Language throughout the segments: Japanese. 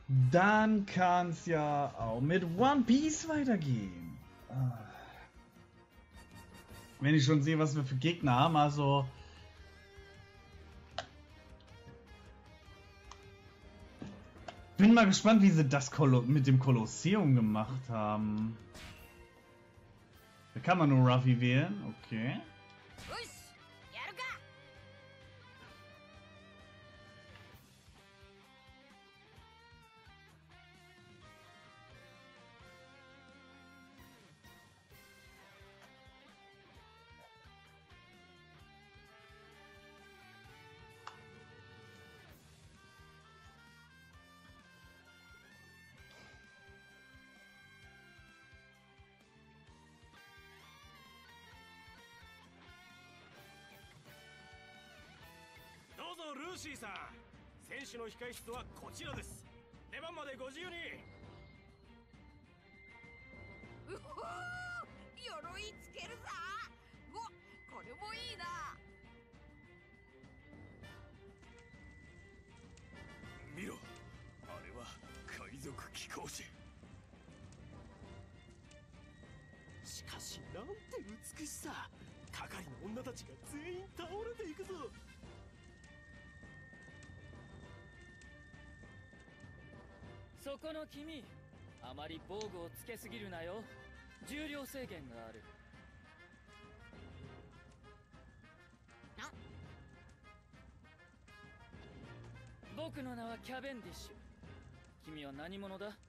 Dann kann es ja auch mit One Piece weitergehen. Wenn ich schon sehe, was wir für Gegner haben, also bin mal gespannt, wie sie das mit dem Kolosseum gemacht haben. Da kann man nur Ruffy wählen, okay. ルーシーさん、選手の控室はこちらです。出番までご自由に。 うほー、鎧つけるさ。お、これもいいな。 見ろ、あれは海賊貴公子。しかしなんて美しさ。係の女たちが全員倒れていくぞ。 そこの君、あまり防具をつけすぎるなよ。重量制限がある。僕の名はキャベンディッシュ。君は何者だ？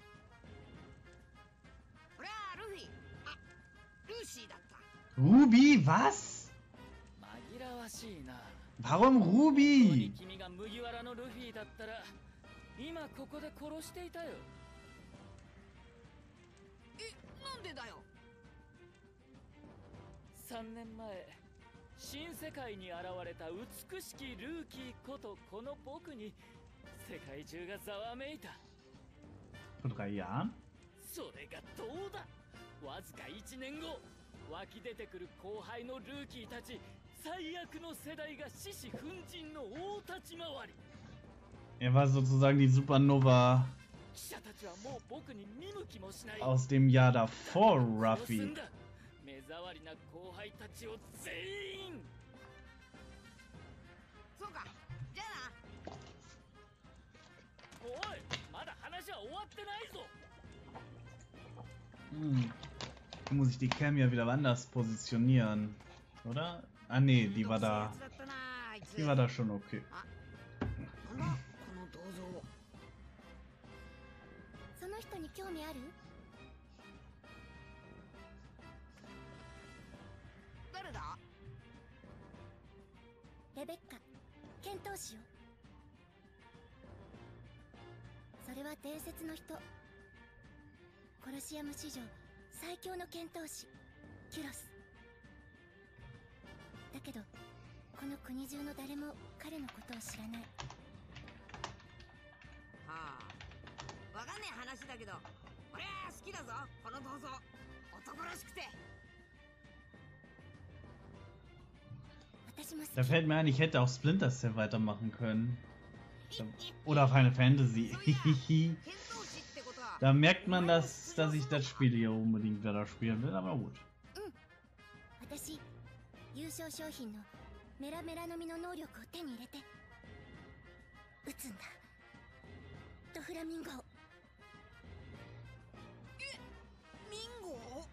俺はルフィ。あ、ルーシーだった。 Ruby, was? 紛らわしいな。 Warum Ruby? 君が麦わらのルフィだったら今ここで殺していたよ。 なんでだよ。 3年前、新世界に現れた美しきルーキーことこの僕に世界中がざわめいた。 Vor 3 Jahren? それがどうだ。わずか1年後、湧き出てくる後輩のルーキーたち最悪の世代が獅子奮陣の大立ち回り。 Er war sozusagen die Supernova aus dem Jahr davor, Ruffy. 目障りな後輩たちを全員。 そうか、じゃあな。 おい、まだ話は終わってないぞ。 Dann muss ich die Cam ja wieder anders positionieren, oder? Ah nee, die war da. Die war da schon okay. その人に興味ある？ 誰だ？ レベッカ、剣闘士よ。それは伝説の人。コロシアム史上最強の剣闘士、キュロス。だけど、この国中の誰も彼のことを知らない。 はあ、わかんねえ話だけど、俺は好きだぞ、この銅像。男らしくて。 Da fällt mir ein, ich hätte auch Splinter Cell weitermachen können. Oder Final Fantasy. Da merkt man, dass ich das Spiel hier unbedingt wieder spielen will, aber gut. 私、優勝商品のメラメラの実の能力を手に入れて撃つんだ。ドフラミンゴを。 ミンゴ？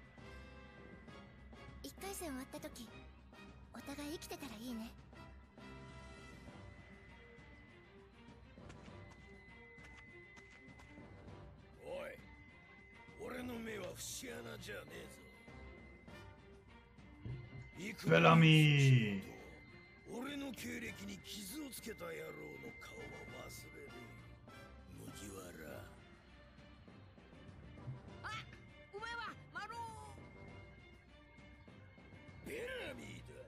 一回戦終わった時、お互い生きてたらいいね。 おい、俺の目は節穴じゃねえぞ。 ベラミー。 俺の経歴に傷をつけた野郎の顔は忘れる。麦わら。 あ、お前はマロー。ベラミーだ。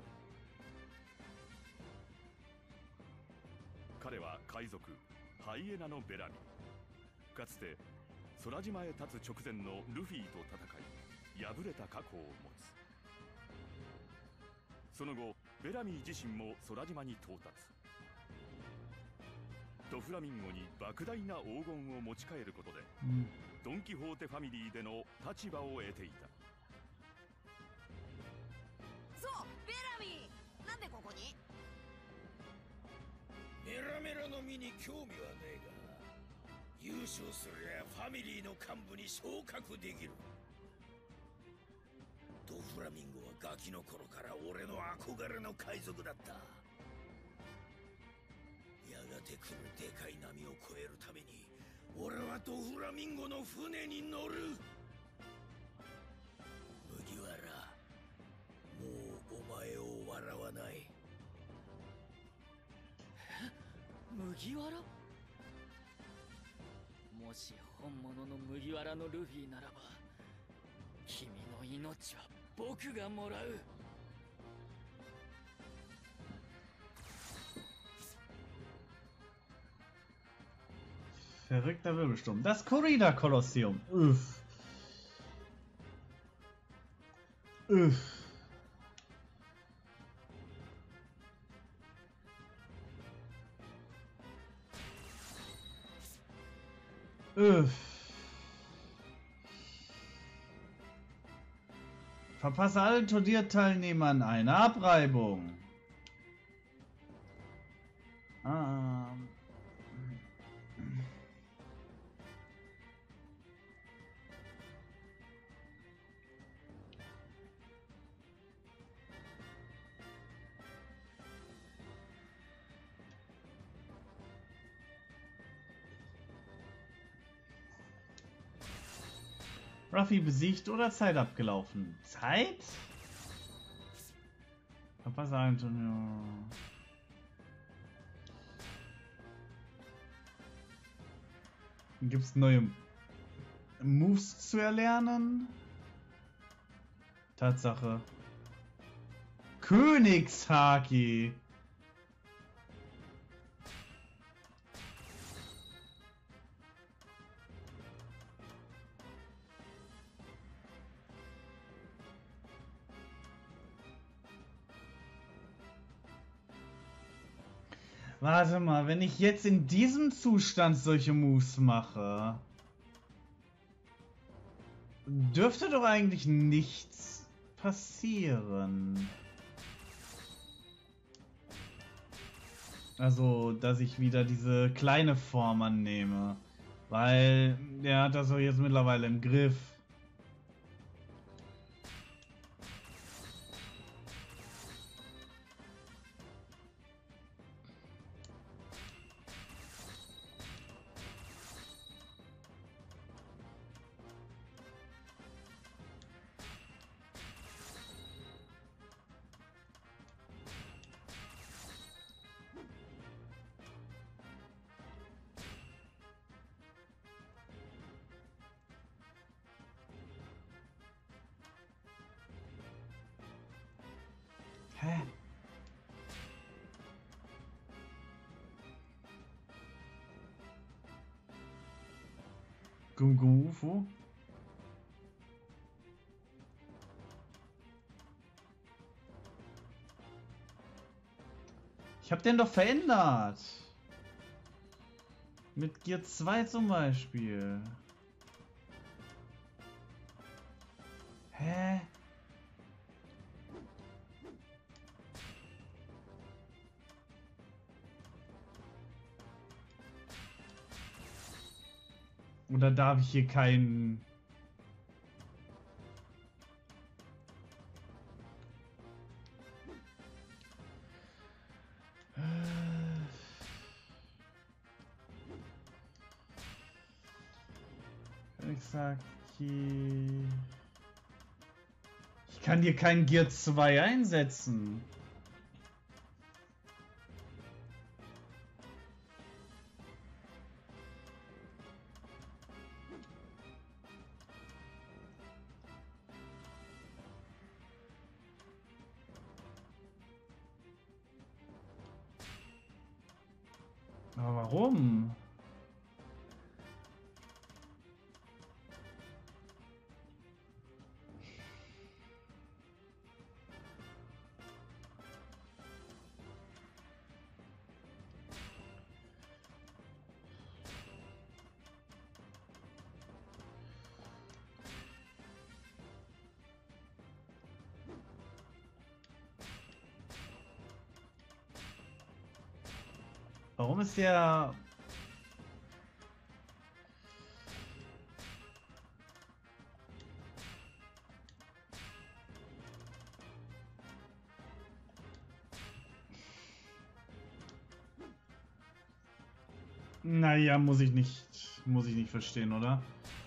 彼は海賊ハイエナのベラミー。かつて空島へ立つ直前のルフィと戦い敗れた過去を持つ。その後ベラミー自身も空島に到達。 ドフラミンゴに莫大な黄金を持ち帰ることで、ドン・キホーテファミリーでの立場を得ていた。 そうベラミー、なんでここに？ メラメラの身に興味はねえが、優勝すりゃファミリーの幹部に昇格できる。ドフラミンゴはガキの頃から俺の憧れの海賊だった。やがて来るでかい波を越えるために俺はドフラミンゴの船に乗る。麦わら、もうお前を笑わない。 麦わら？もし本物の麦わらのルフィならば、君の命は僕がもらう。 Verrückter Wirbelsturm. Das Corrida-Kolosseum. Uff. Uff. Uff. Verpasse allen Turnierteilnehmern eine Abreibung. Ruffy besiegt oder Zeit abgelaufen? Zeit? Verpasse ein Turnier. Gibt es neue Moves zu erlernen? Tatsache. Königshaki. Warte mal, wenn ich jetzt in diesem Zustand solche Moves mache, dürfte doch eigentlich nichts passieren. Also, dass ich wieder diese kleine Form annehme, weil der hat das doch jetzt mittlerweile im Griff. Hä? Gungu-Ufo? Ich hab den doch verändert. Mit Gear 2 zum Beispiel. Hä? Oder darf ich hier keinen... Exaki. Ich kann hier keinen Gear 2 einsetzen. Aber warum? Warum ist der... Naja, muss ich nicht verstehen, oder?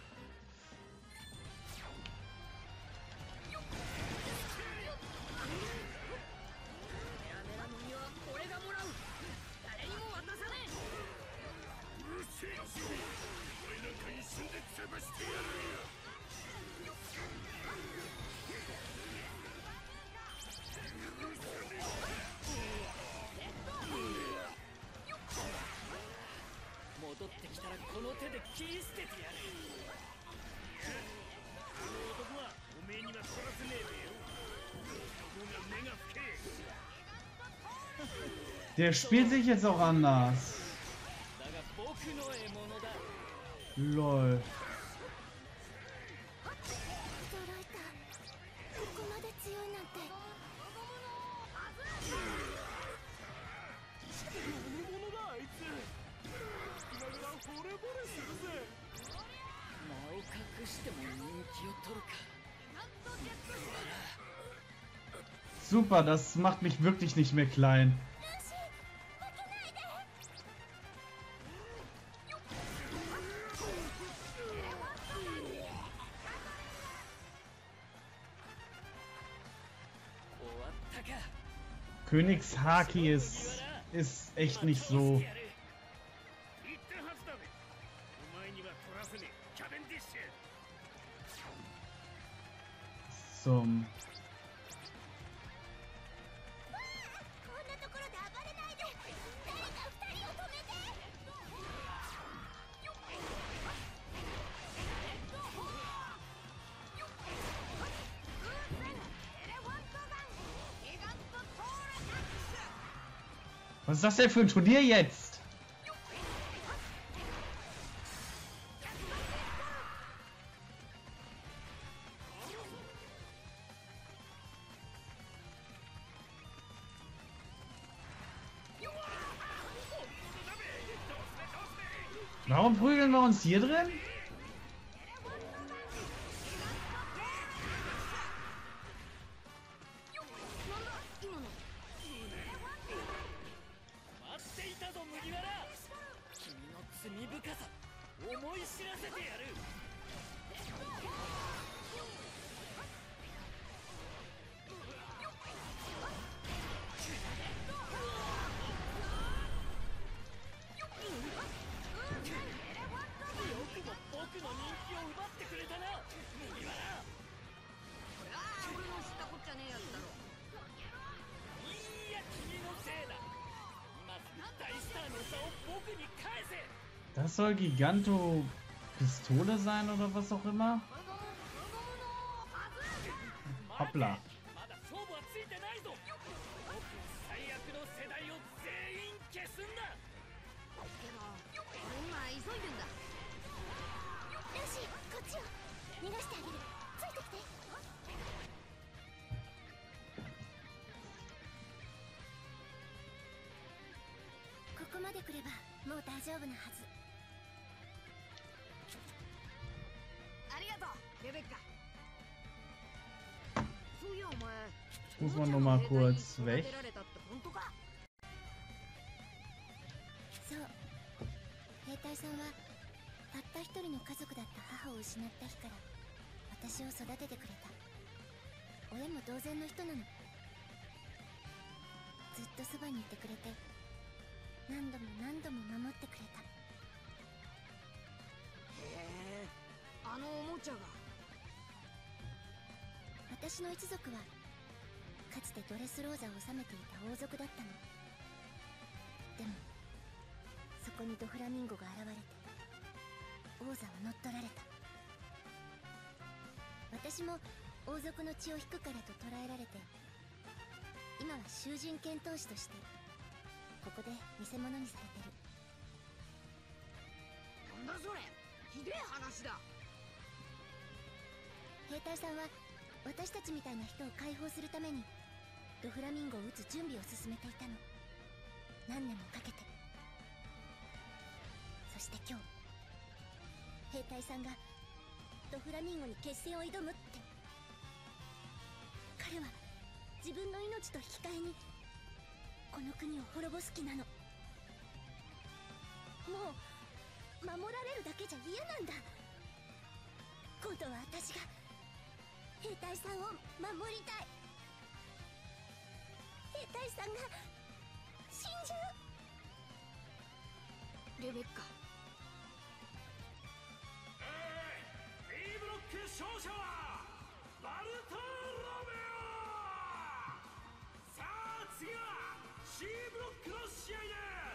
戻ってきたらこの手で切り捨ててやる。この男はおめえには取らせねえべよ。男が目が不敬。 Der spielt sich jetzt auch anders. だが僕の獲物だ。 Lol. 驚いた。ここまで強いなんて。 何者だあいつ。今頃惚れ惚れするぜ。名を隠しても人気を取るか。 Super, das macht mich wirklich nicht mehr klein. Königshaki ist echt nicht so. Zum こんなところで暴れないで。誰か二人を止めて。 Was ist das denn für ein Turnier jetzt? Warum prügeln wir uns hier drin? Das soll Giganto Pistole sein oder was auch immer? Hoppla. Muss man nur mal kurz weg. そう兵隊さんはたった一人の家族だった母を失った日から私を育ててくれた。親も同然の人なの。ずっとそばにいてくれて何度も何度も守ってくれた。 へえ、あのおもちゃが。 私の一族はかつてドレスローザを治めていた王族だったの。でもそこにドフラミンゴが現れて王座を乗っ取られた。私も王族の血を引くからと捕らえられて今は囚人剣闘士としてここで見せ物にされてる。 なんだそれ、ひでえ話だ。 兵隊さんは私たちみたいな人を解放するためにドフラミンゴを撃つ準備を進めていたの。何年もかけて。 して今日兵隊さんがドフラミンゴに決戦を挑むって。彼は自分の命と引き換えにこの国を滅ぼす気なの。もう守られるだけじゃ嫌なんだ。今度は私が兵隊さんを守りたい。兵隊さんが死んじゃう。レベッカ。 B ブロック勝者はバルトロメオ。さあ次は C ブロックの試合です。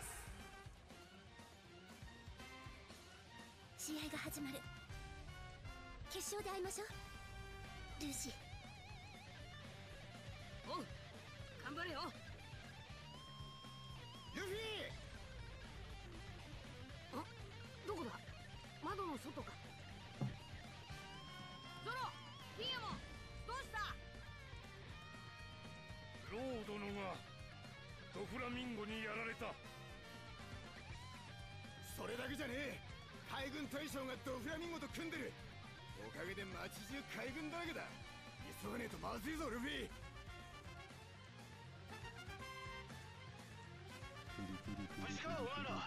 試合が始まる。決勝で会いましょうルーシー。 おう、頑張れよ。 ルフィ。 どこだ？窓の外か。ゾロ、ピンヤモン、どうした？ ロー殿がドフラミンゴにやられた。それだけじゃねえ。海軍大将がドフラミンゴと組んでる。おかげで街中海軍だらけだ。急がねえとまずいぞルフィ。 石川ワーナー。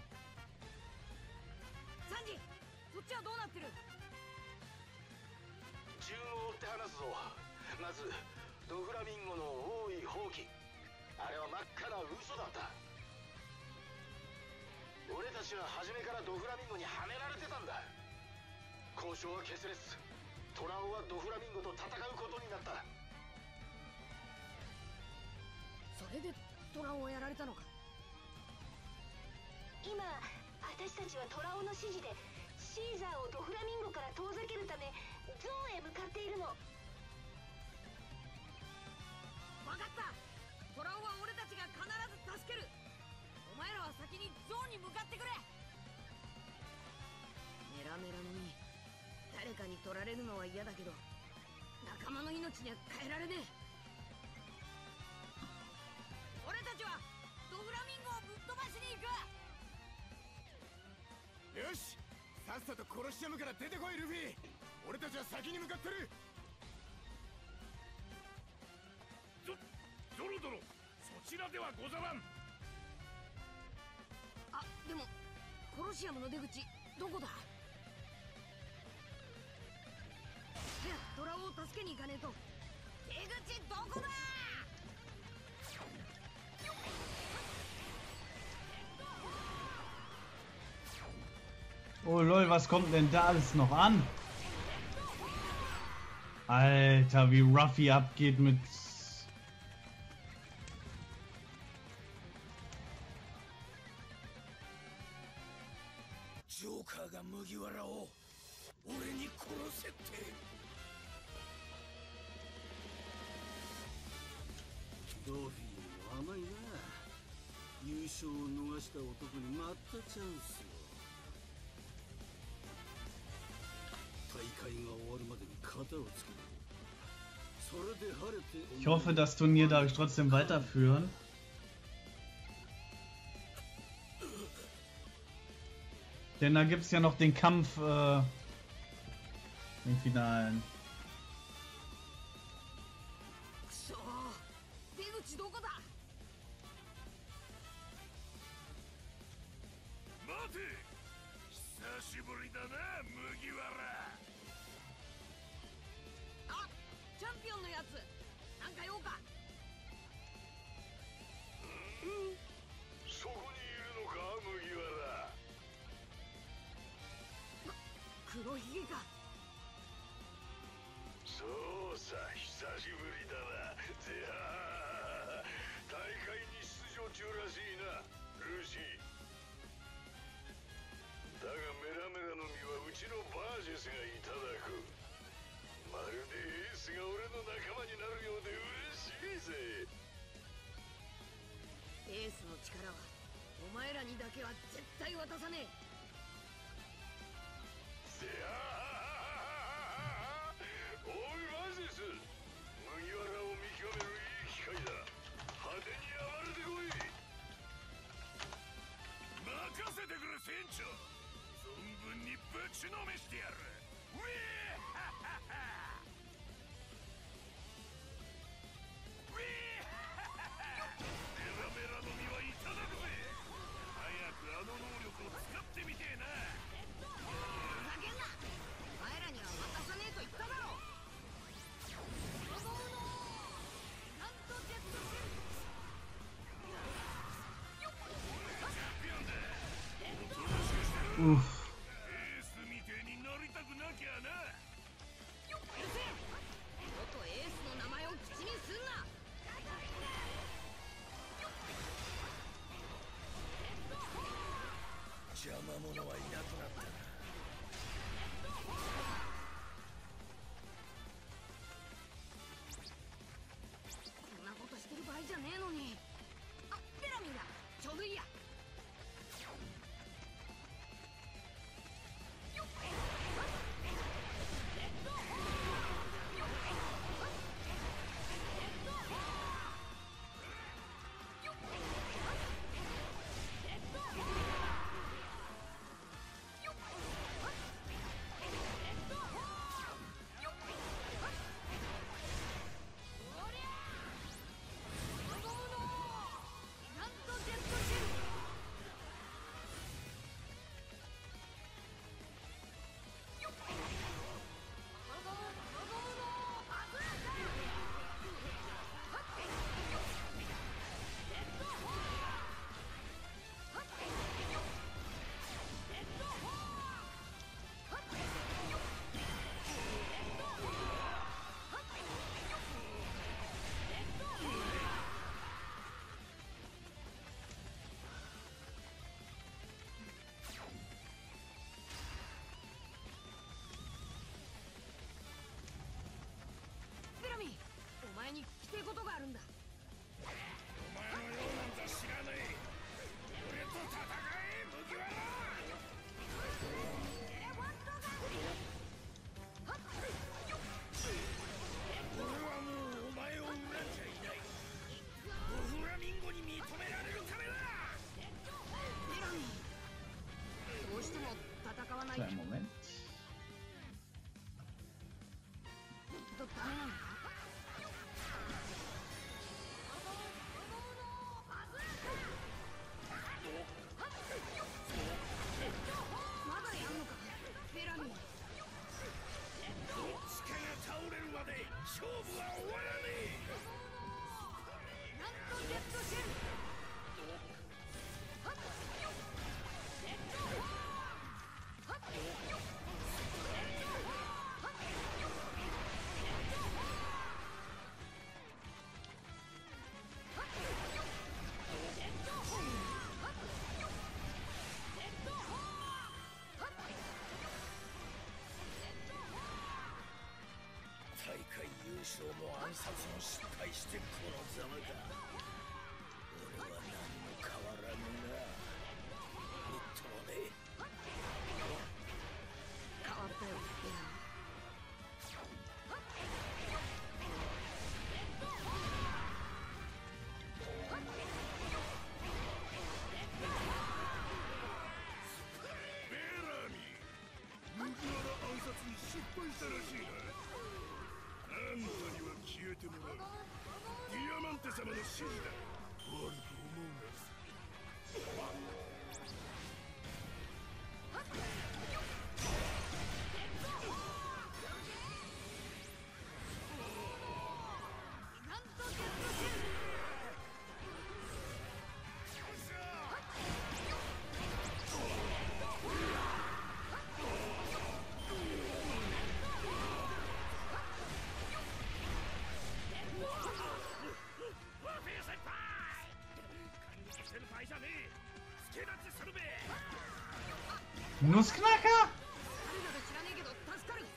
サンジ、そっちはどうなってる？ 順を追って話すぞ。まずドフラミンゴの王位放棄、あれは真っ赤な嘘だった。俺たちは初めからドフラミンゴにはめられてたんだ。交渉は決裂。トラオはドフラミンゴと戦うことになった。 それでトラオをやられたのか。 今私たちはトラオの指示でシーザーをドフラミンゴから遠ざけるためゾーンへ向かっているの。 分かった。トラオは俺たちが必ず助ける。お前らは先にゾーンに向かってくれ。メラメラの実、誰かに取られるのは嫌だけど仲間の命には変えられねえ。俺たちはドフラミンゴをぶっ飛ばしに行く。 よし、さっさとコロシアムから出てこいルフィ。俺たちは先に向かってる。ゾロ殿、そちらではござらん。 あ、でもコロシアムの出口どこだ？早くトラオを助けに行かねえと。出口どこだ？ Oh lol, was kommt denn da alles noch an? Alter, wie Ruffy abgeht mit... ジョーカーが麦わらを俺に殺せって。 ドフィーも甘いな。優勝を逃した男にまたチャンスを。大会が終わるまでに型をつける。それで晴れて。 Ich hoffe, das Turnier darf ich trotzdem weiterführen. Denn da gibt es ja noch den Kampf, den Finalen. くそー、出口どこだ？ 待て、久しぶりだな麦わら。 あ、チャンピオンのやつ、なんか用か？ そこにいるのか麦わら。 黒ひげか。 そうさ、久しぶりだな。ぜあ、大会に出場中らしいなルーシー。だがメラメラの実はうちのバージェスがいただく。まるでエースが俺の仲間になるようで嬉しいぜ。 エースの力はお前らにだけは絶対渡さねえ。 せやおいバージェス、麦わらを見極めるいい機会だ。派手に暴れてこい。 任せてくれ船長。 ちのめしてやる。ウェーハッハッハウェーハッハッハ。メラメラの実はいただくぜ。早くあの能力を使ってみてえな。 ふざけんな。お前らには渡さねえと言っただろ。なんとジェットシェル。 Uff. エースみてえになりたくなきゃな。 よっ、うるせえ。元エースの名前を口にすんな。 邪魔者はいなくなったな。 こんなことしてる場合じゃねえのに。あ、ベラミーだ。ちょうどいいや。 お前に聞きてえことがあるんだ。 お前のようなんざ知らない。俺と戦え麦わら。俺はもうお前を恨んじゃいない。ドフラミンゴに認められるためだ。 ベラミー、どうしても戦わない。 Kleinen Moment. ダメなのか。 まだやんのか、ベラミー。 どっちかが倒れるまで勝負は終わらねえ。 なんとジェットシェル。 大会優勝も暗殺も失敗してこのざまだ。俺は何も変わらぬな。みっともねえ。 変わったよ、ベラミー。 ベラミー、麦わら暗殺に失敗したらしいな。あんたには消えてもらう。ディアマンテ様の指示だ。悪く思うな。 Nussknacker? 誰だか知らねえけど助かる。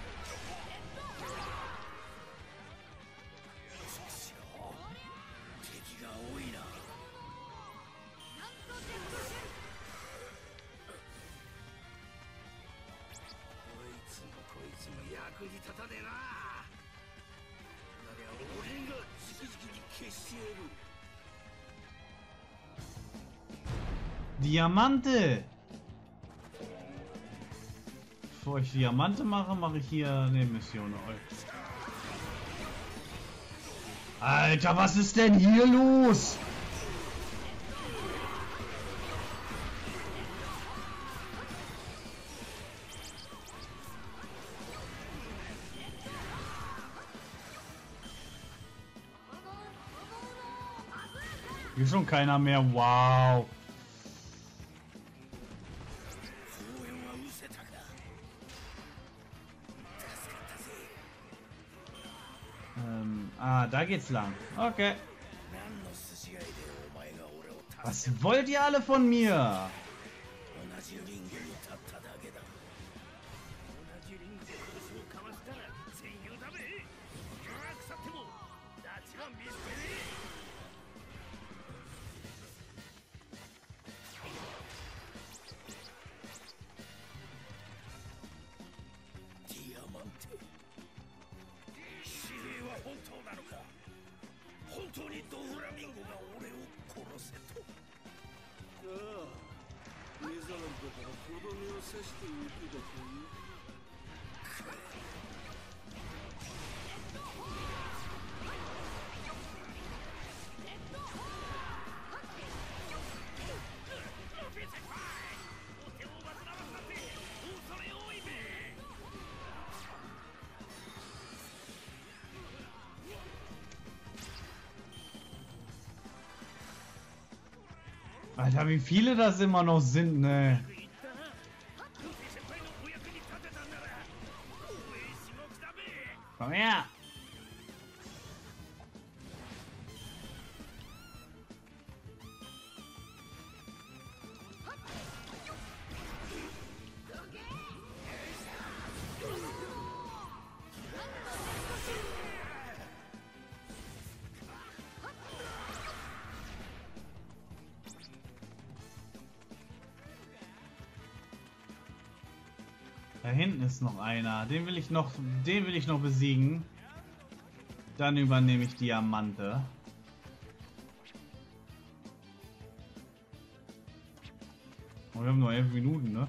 敵に立たねえな。なりゃ俺が直々に消してやる。 Diamante! Bevor ich Diamante mache, mache ich hier eine Mission. Alter, was ist denn hier los? Hier ist schon keiner mehr. Wow. Da geht's lang. Okay. Was wollt ihr alle von mir? Alter, wie viele das immer noch sind, ne? Komm her! Da hinten ist noch einer. Den will ich noch besiegen. Dann übernehme ich Diamante. Oh, wir haben nur 11 Minuten, ne?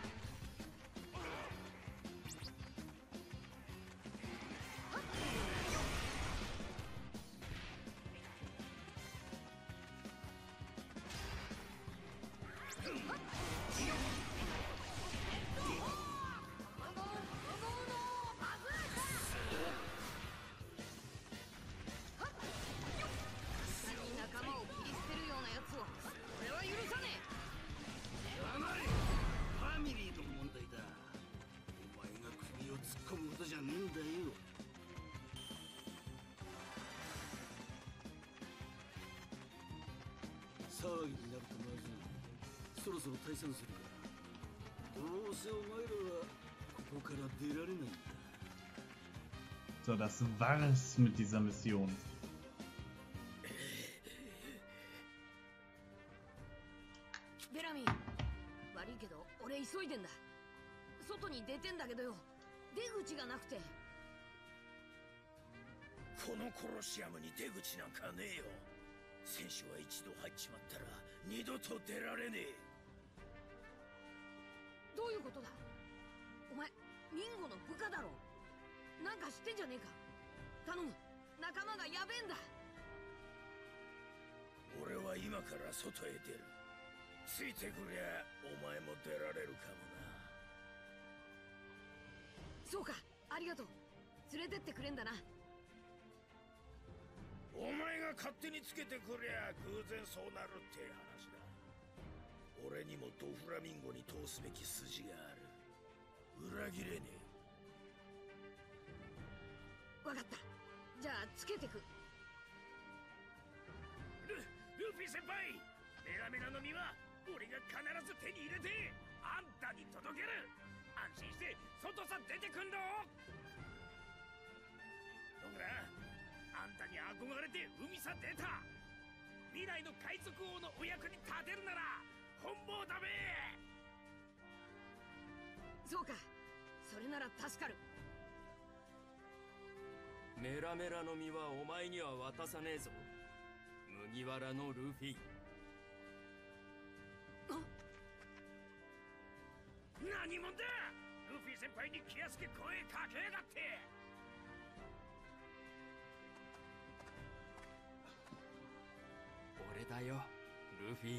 騒ぎになるとまずい。そろそろ退散するが、どうせお前らはここから出られないんだ。 So, das war's mit dieser Mission. ベラミー、悪いけど俺急いでんだ。外に出てんだけどよ、出口がなくて。 このコロシアムに出口なんかねえよ。選手は一度入っちまったら二度と出られねえ。 どういうことだ？お前ミンゴの部下だろ。なんか知ってんじゃねえか。頼む、仲間がやべえんだ。 俺は今から外へ出る。ついてくりゃお前も出られるかもな。 そうか、ありがとう。連れてってくれんだな。 お前が勝手につけてくりゃ偶然そうなるって話だ。俺にもドフラミンゴに通すべき筋がある。裏切れねえ。 わかった。じゃあつけてく。 ルフィ先輩、メラメラの実は俺が必ず手に入れてあんたに届ける。安心して外さ出てくんろ。どんぐらあんたに憧れて海さ出た。未来の海賊王のお役に立てるなら本望だべ。 そうか、それなら助かる。 メラメラの実はお前には渡さねえぞ。麦わらのルフィ。 何者だ。ルフィ先輩に気安く声かけやがって。 俺だよ、ルフィ。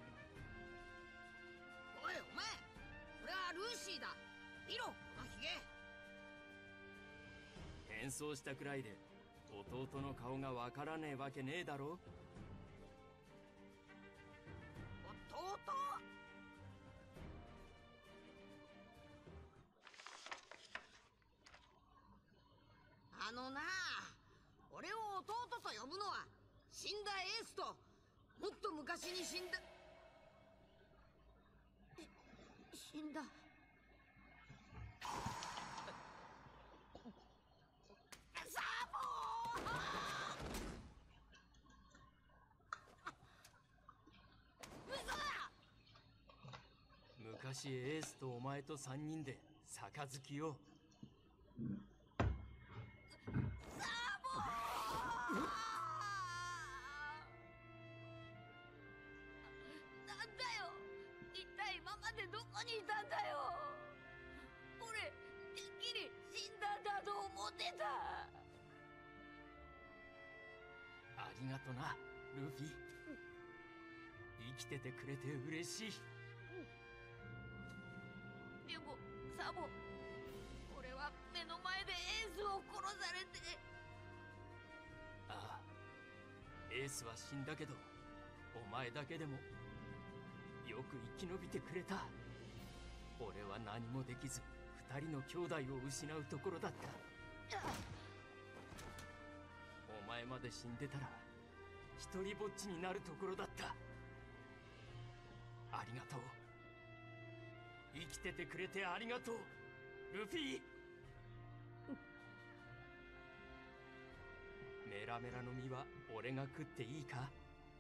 おいお前、俺はルーシーだ。見ろこのヒゲ。 変装したくらいで弟の顔がわからねえわけねえだろ。 弟？あのなあ、俺を弟と呼ぶのは死んだエースともっと昔に死んだサボー。嘘だ。 昔エースとお前と3人で杯を。ありがとな、ルフィ。生きててくれて嬉しい。 でもサボ、俺は目の前でエースを殺されて。 ああ、エースは死んだけどお前だけでもよく生き延びてくれた。俺は何もできず2人の兄弟を失うところだった。お前まで死んでたら一人ぼっちになるところだった。ありがとう。生きててくれてありがとう、ルフィ。メラメラの実は俺が食っていいか？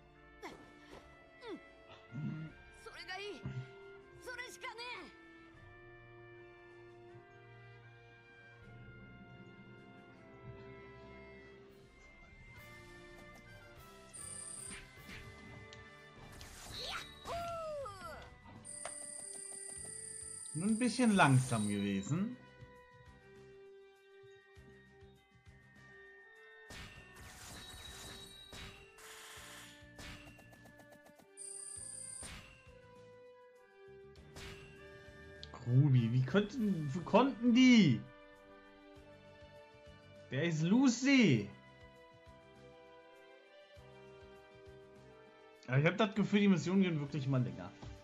うん、それがいい。それしかねえ。 Nur ein bisschen langsam gewesen. Ruby, wie konnten die? Wer ist Lucy? Aber ich habe das Gefühl, die Missionen gehen wirklich mal länger.